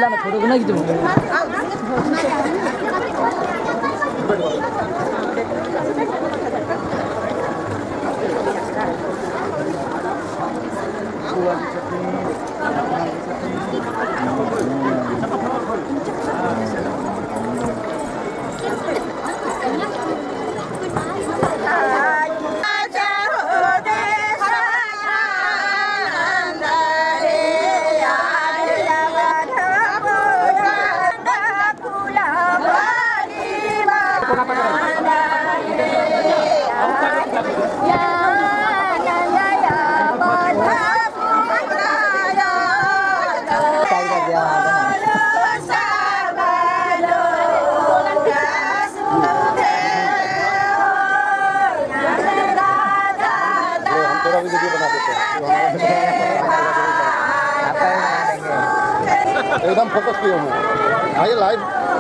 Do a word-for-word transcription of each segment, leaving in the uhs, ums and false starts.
Lama photo को ना gitu. एकदम फोकस किया हूँ आइए लाइव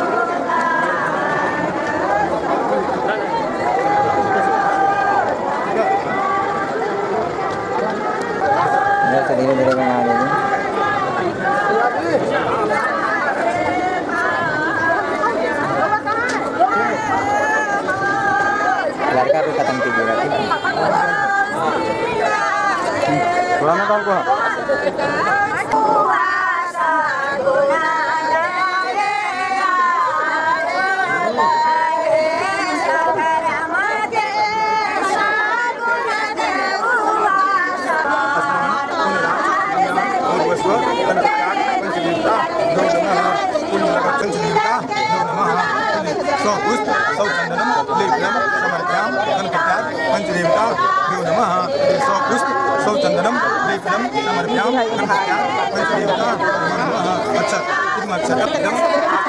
धीरे धीरे बना रहे हैं लड़का भी खत्म कीजिएगा ठीक है थोड़ा ना काम को चंदनम लेपनम समर्प्याम गणपत्याम पंचदेवता नमः अच्छा इदमक्षरम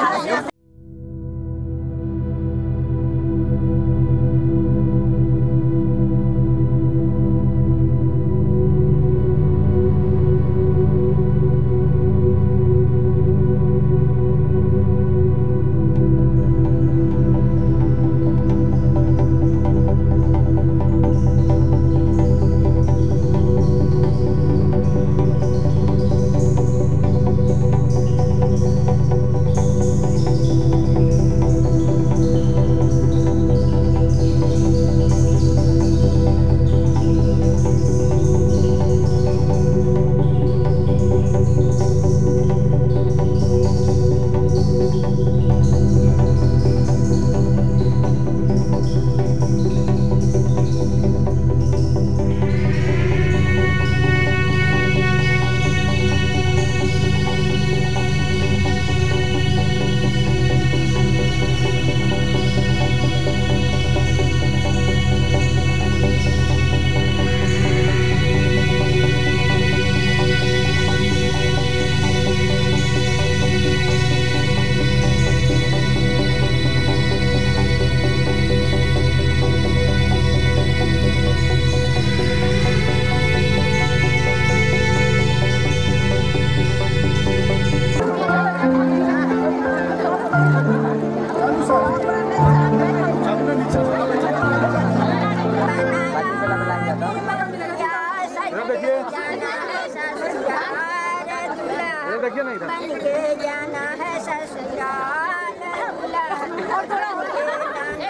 देखिए नहीं था बन के जाना है ससुराल और थोड़ा एक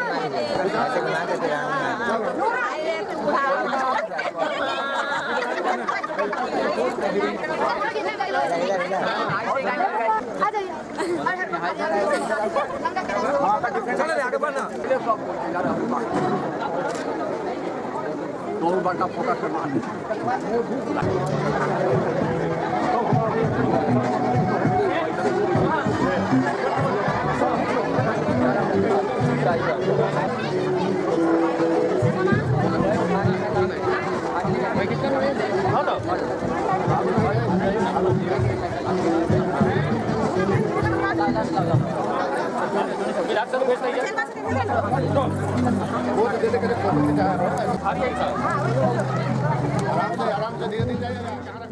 दो बार का फोकस करना आराम से धीरे धीरे जाइएगा।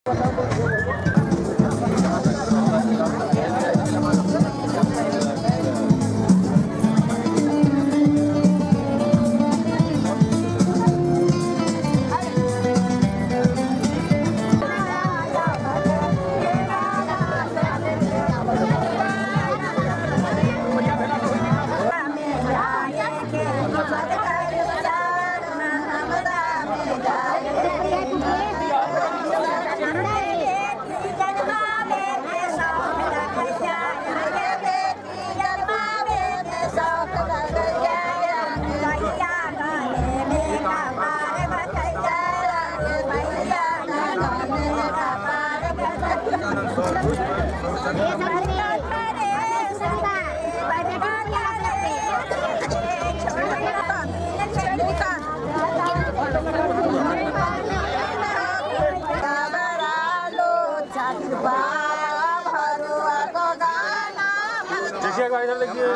देखिएगा इधर देखिए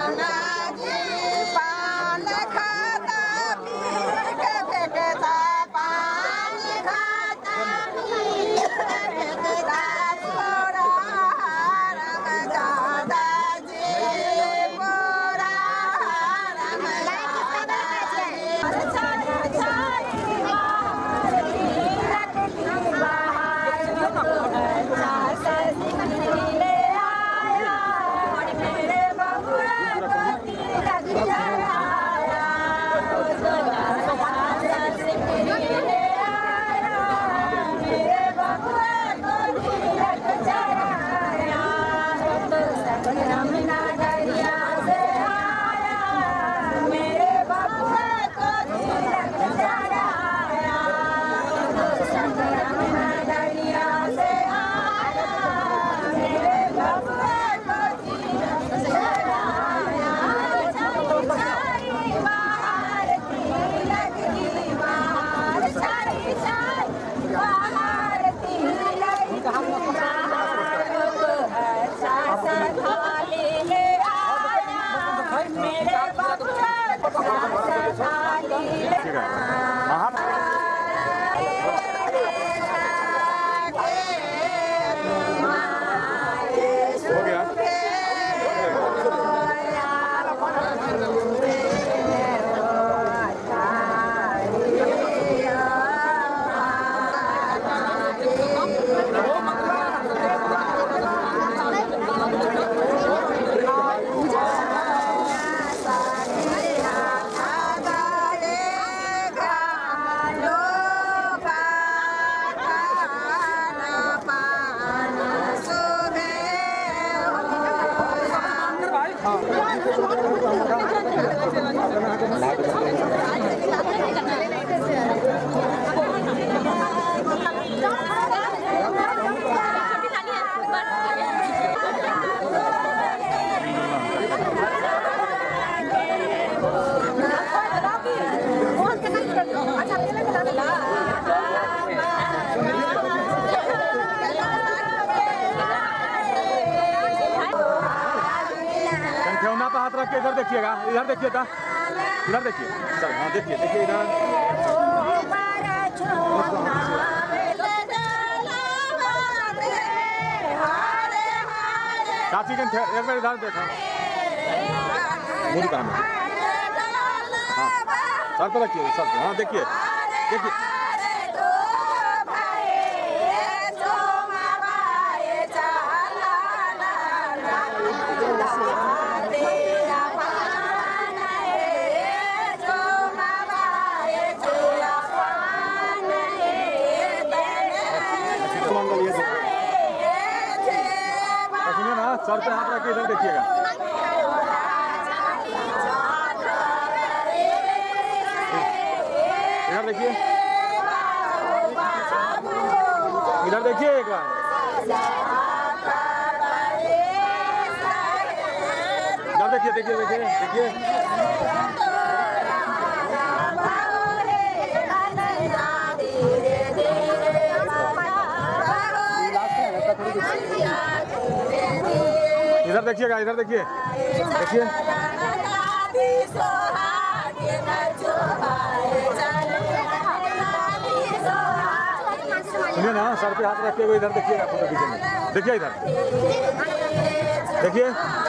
हाथ रख के इधर देखिएगा, इधर देखिए था, इधर देखिए, चल हाँ देखिए देखिए इधर। चाची के एक बार इधर देखा, मुझे काम है। हाँ सर पे रखिए, सर पे, हाँ देखिए देखिए। सर पे हाथ रख के इधर देखिएगा। इधर देखिए, इधर देखिए एक बार। इधर देखिए देखिए देखिए देखिए। इधर देखिएगा, इधर देखिए देखिए। सुनिए ना, सर पे हाथ रखे हुए इधर देखिएगा फोटो खींचेंगे। देखिए इधर देखिए,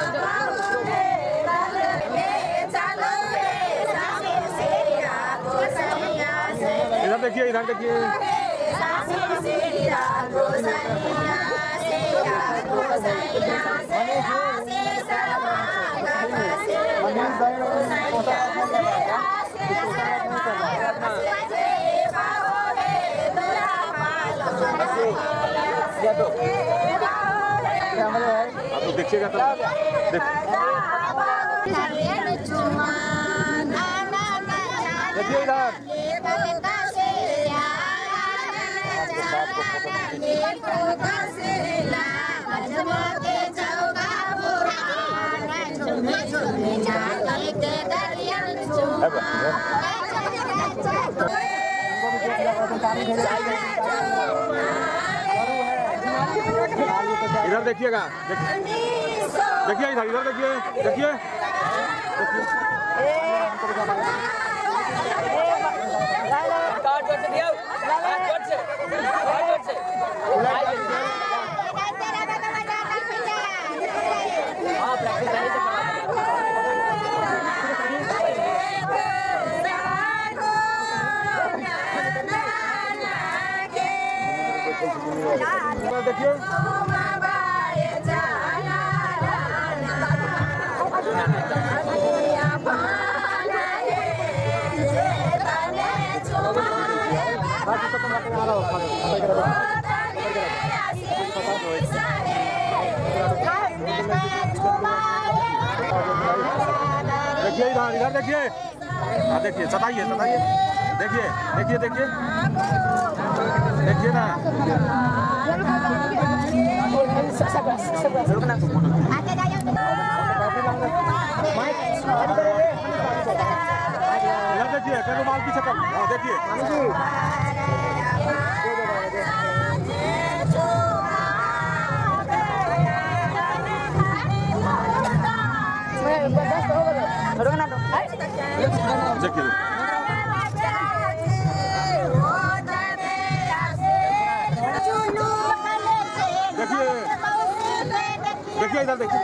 इधर देखिए, इधर देखिए। आप तो देखिएगा तब देख। देखिए इधर, इधर देखिएगा, देखिए इधर, इधर देखिए, देखिए देखिए। देखिए इधर, इधर देखिए, हाँ देखिए, सताइए सताइए, देखिए देखिए देखिए देखिए ना। इधर देखिए, क्या बाल पीछे कर, हाँ देखिए। देखिए देखिए इधर देखिए।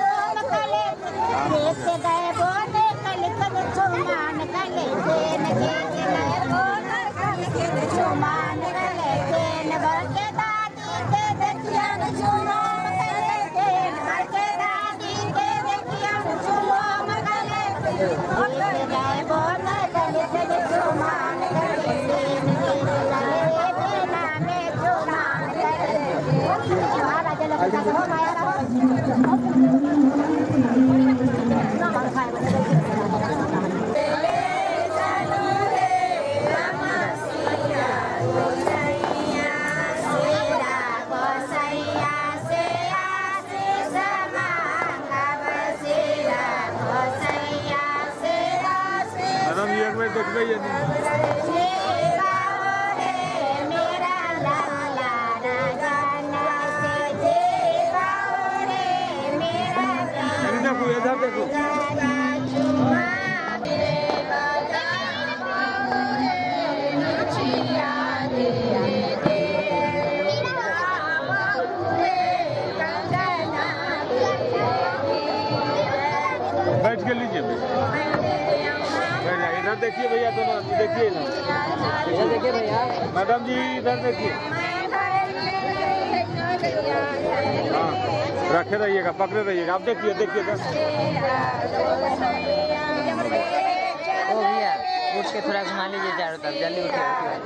बैठ के लीजिए, इधर देखिए भैया, दोनों देखिए, इधर देखिए भैया, मैडम जी इधर देखिए। हाँ रखे रहिएगा, पकड़े रहिएगा, आप देखिए देखिएगा। ओ भैया उठ के थोड़ा घुमा लीजिए चारों तरफ, जल्दी उठिए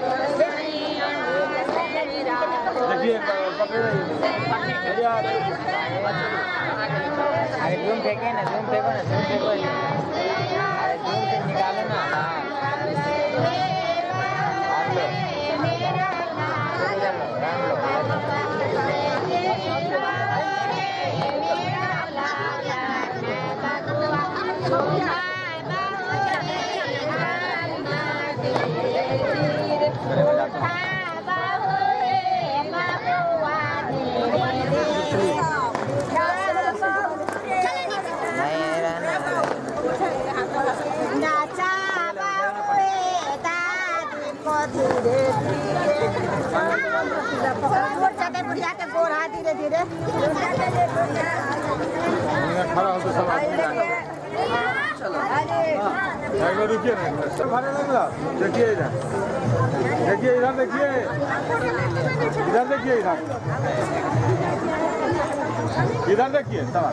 देखिए, पकड़े रहिएगा। अरे जूम फेंके ना, जूम फेंको ना, जूम फेंको, अरे जूम से निकालो ना। Nah, बुढ़िया के गोर हाथ धीरे धीरे खड़ा हो तो सब रुकिए ना सब भारे लगा देखिए इधर देखिए इधर देखिए इधर देखिए इधर इधर देखिए सवाल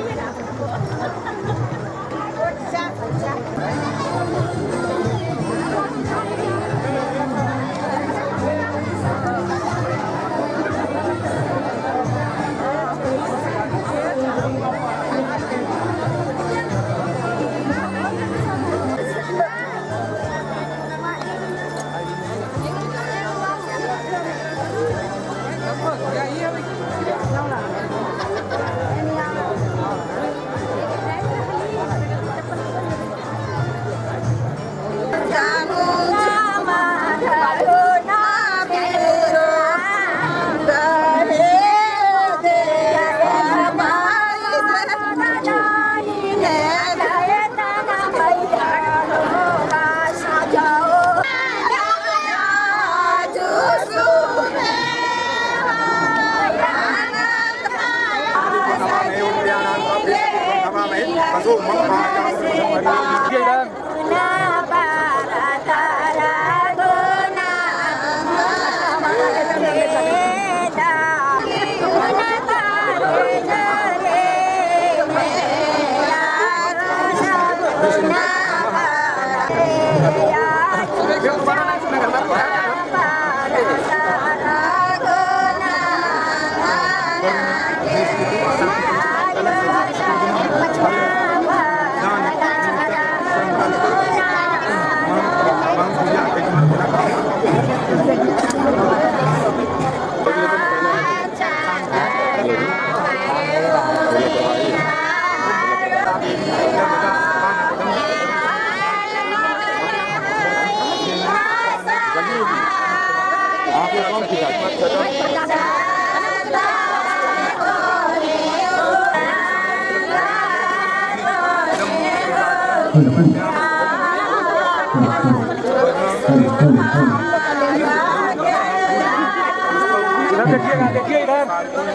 देखिएगा देखिए इधर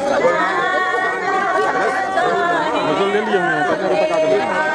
मुझे ले लिए हैं पता नहीं पता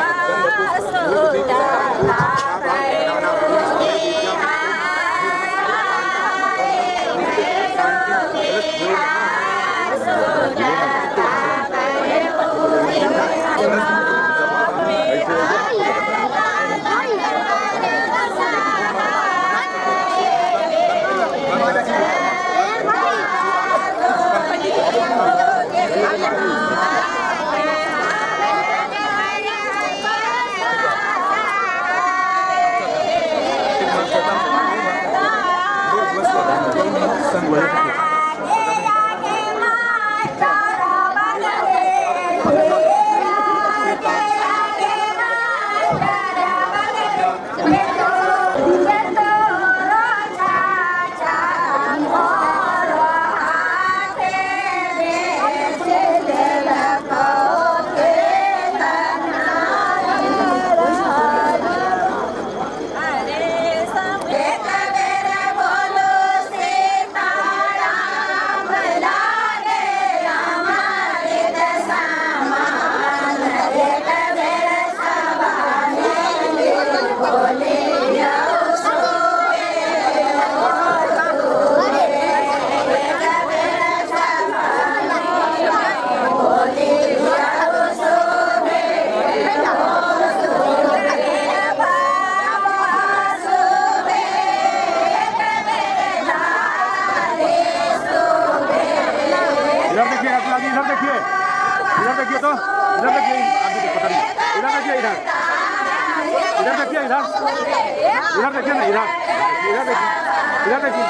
इधर देखिए ना इधर इधर देखिए इधर देखिए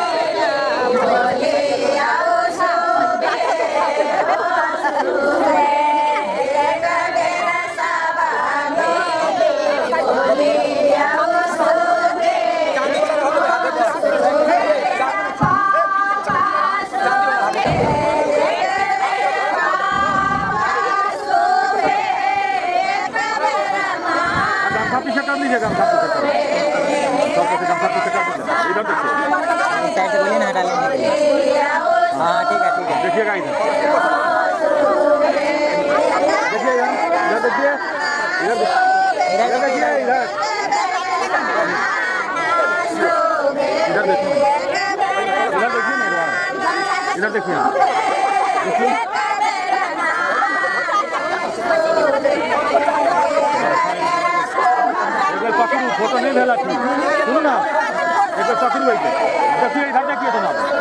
पीछे कर लीजिएगा हम सब पीछे कर लीजिए इधर देखिए साइड से बोलिए ना हटा लेंगे हाँ ठीक है ठीक है। देखिएगा इधर, देखिए इधर, इधर देखिए, इधर इधर देखिए, इधर इधर देखिए, इधर देखिए ना, इधर देखिए, देखिए पकड़ू, फोटो नहीं भेला ठीक, सुनो ना, एक पकड़ू, देखिए इधर देखिए तुम।